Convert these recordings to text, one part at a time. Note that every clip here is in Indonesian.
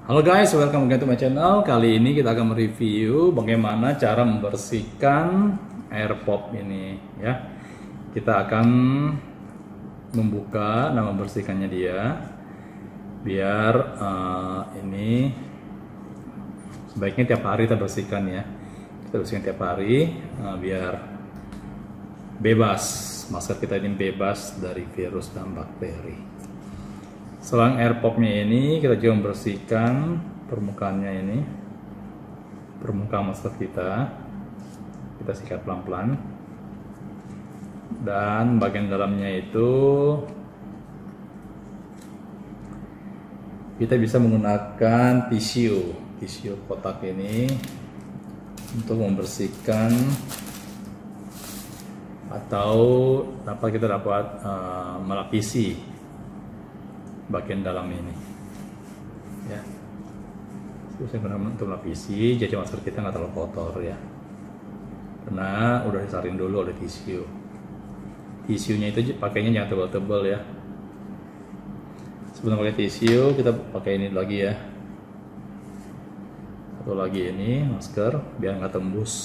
Halo guys, welcome back to my channel. Kali ini kita akan mereview bagaimana cara membersihkan air pop ini ya. Kita akan membuka dan membersihkannya dia. Biar ini sebaiknya tiap hari kita bersihkan ya. Kita bersihkan tiap hari biar bebas, masker kita ini bebas dari virus dan bakteri. Selang air popnya ini kita juga membersihkan permukaannya ini, permukaan masker kita sikat pelan-pelan, dan bagian dalamnya itu kita bisa menggunakan tisu kotak ini untuk membersihkan, atau kita dapat melapisi bagian dalam ini ya. Terus yang untuk melapisi jadi masker kita nggak terlalu kotor ya, karena udah disaring dulu oleh tisunya itu pakainya jangan tebal-tebal ya. Sebelum pakai tisu kita pakai ini lagi ya, atau lagi ini masker biar nggak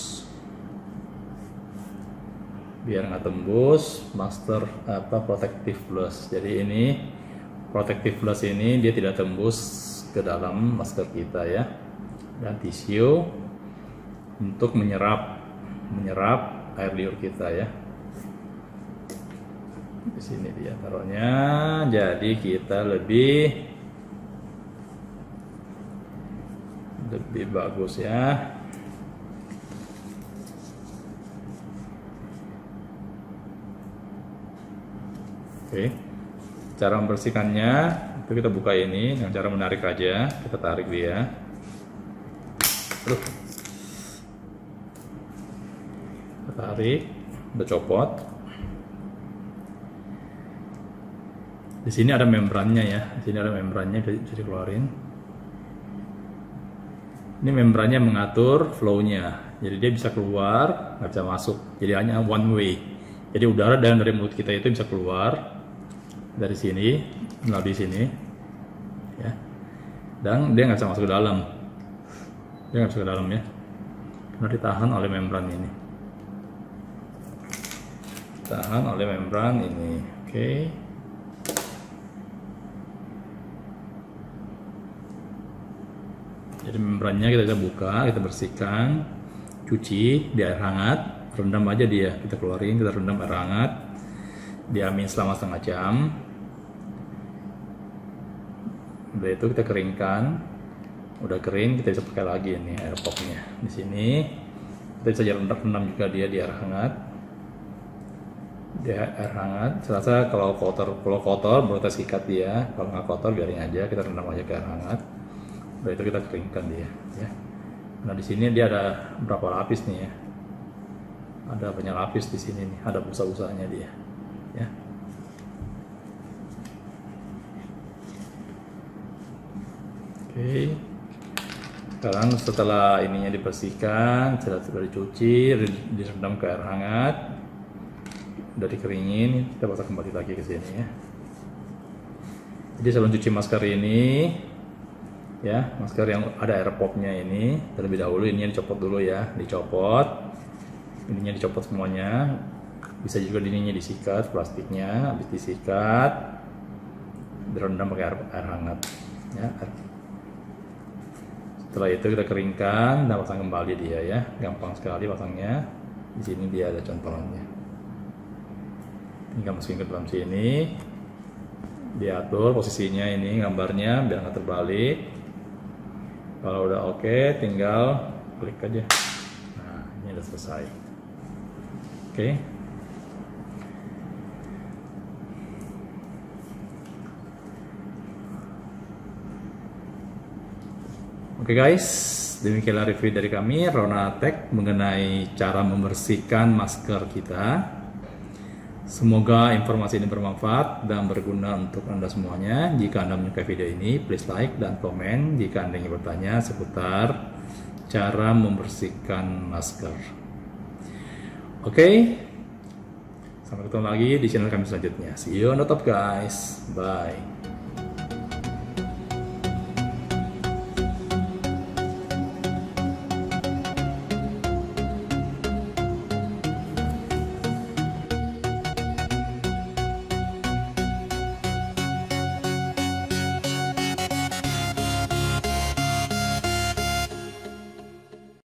tembus masker protective plus. Jadi ini protective plus ini dia tidak tembus ke dalam masker kita ya. Dan tisu untuk menyerap air liur kita ya. Di sini dia taruhnya, jadi kita lebih bagus ya. Oke. Cara membersihkannya itu kita buka ini dengan cara menarik aja, kita tarik dia. Kita tarik, udah copot. Di sini ada membrannya ya, di sini ada membrannya, bisa dikeluarin. Ini membrannya mengatur flow-nya, jadi dia bisa keluar, nggak bisa masuk. Jadi hanya one way. Jadi udara dari mulut kita itu bisa keluar dari sini melalui sini ya, dan dia nggak bisa masuk ke dalam, ya karena ditahan oleh membran ini, Oke. Jadi membrannya kita bisa buka, kita bersihkan, cuci di air hangat, rendam aja dia, kita keluarin, kita rendam air hangat, diamin selama setengah jam. Udah itu kita keringkan, udah kering kita bisa pakai lagi ini air popnya. Di sini kita bisa rendam juga dia di air hangat. Serasa kalau kotor baru kita sikat dia, kalau nggak kotor biarin aja, kita rendam aja ke air hangat. Udah itu kita keringkan dia ya. Nah di sini dia ada berapa lapis nih ya, ada banyak lapis di sini nih, ada busa-busanya dia ya. Oke. Sekarang setelah ininya dibersihkan, sudah dicuci, direndam ke air hangat, udah dikeringin, kita pasang kembali lagi ke sini ya. Jadi sebelum cuci masker ini ya, masker yang ada air popnya ini, terlebih dahulu ininya dicopot dulu ya, ininya dicopot semuanya. Bisa juga ininya disikat, plastiknya habis disikat, direndam pakai air hangat ya. Setelah itu kita keringkan dan pasang kembali dia ya, gampang sekali pasangnya. Di sini dia ada contohnya, tinggal masukin ke dalam sini, diatur posisinya ini gambarnya biar nggak terbalik. Kalau udah oke, tinggal klik aja. Nah ini udah selesai. Oke. Oke guys, demikianlah review dari kami Ronatech mengenai cara membersihkan masker kita. Semoga informasi ini bermanfaat dan berguna untuk Anda semuanya. Jika Anda menyukai video ini, please like dan komen jika Anda ingin bertanya seputar cara membersihkan masker. Oke, sampai ketemu lagi di channel kami selanjutnya. See you on the top guys, bye.